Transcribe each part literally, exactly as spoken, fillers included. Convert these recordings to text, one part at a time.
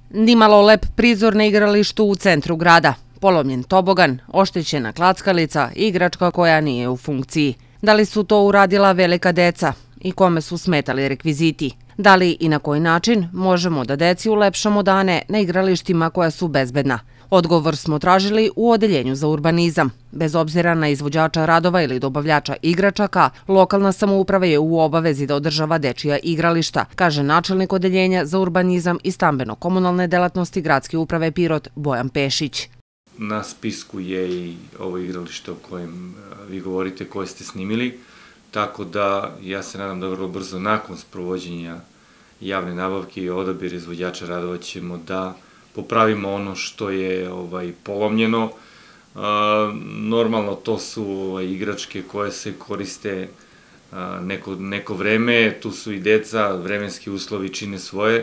Nimalo lep prizor na igralištu u centru grada. Polomljen tobogan, oštećena klackalica, igračka koja nije u funkciji. Da li su to uradila velika deca i kome su smetali rekviziti? Da li i na koji način možemo da deci ulepšamo dane na igralištima koja su bezbedna? Odgovor smo tražili u Odeljenju za urbanizam. Bez obzira na izvođača radova ili dobavljača igračaka, lokalna samouprava je u obavezi da održava dečija igrališta, kaže načelnik Odeljenja za urbanizam i stambeno-komunalne delatnosti Gradske uprave Pirot Bojan Pešić. Na spisku je i ovo igralište o kojem vi govorite, koje ste snimili, tako da ja se nadam da vrlo brzo nakon sprovođenja javne nabavke i odabir izvođača radova ćemo da popravimo ono što je ovaj, polomljeno. A, normalno to su ovaj, igračke koje se koriste a, neko, neko vreme, tu su i deca, vremenski uslovi čine svoje,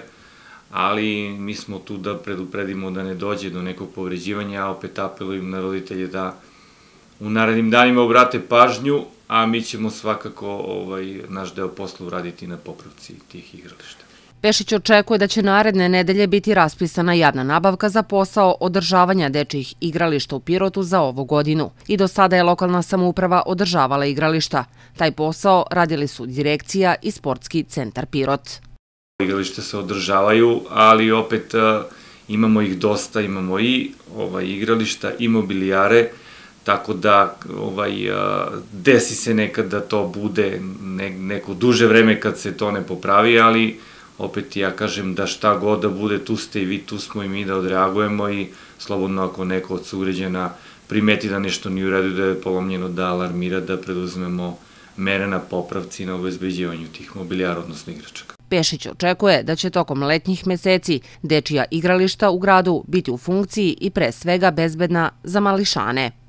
ali mi smo tu da predupredimo da ne dođe do nekog povređivanja, a opet apelujem na roditelje da u narednim danima obrate pažnju, a mi ćemo svakako ovaj, naš deo posla uraditi na popravci tih igrališta. Pešić očekuje da će naredne nedelje biti raspisana javna nabavka za posao održavanja dečijih igrališta u Pirotu za ovu godinu. I do sada je lokalna samouprava održavala igrališta. Taj posao radili su direkcija i sportski centar Pirot. Igralište se održavaju, ali opet imamo ih dosta, imamo i ovaj, igrališta i mobilijare, tako da ovaj, desi se nekad da to bude ne, neko duže vreme kad se to ne popravi, ali opet ja kažem da šta god da bude, tu ste i vi, tu smo i mi da odreagujemo i slobodno ako neko od sugrađana primeti da nešto nije u redu, da je polomljeno, da alarmira, da preduzmemo mere na popravci i na obezbeđivanju tih mobilijara, odnosno igračaka. Pešić očekuje da će tokom letnjih meseci dečija igrališta u gradu biti u funkciji i pre svega bezbedna za mališane.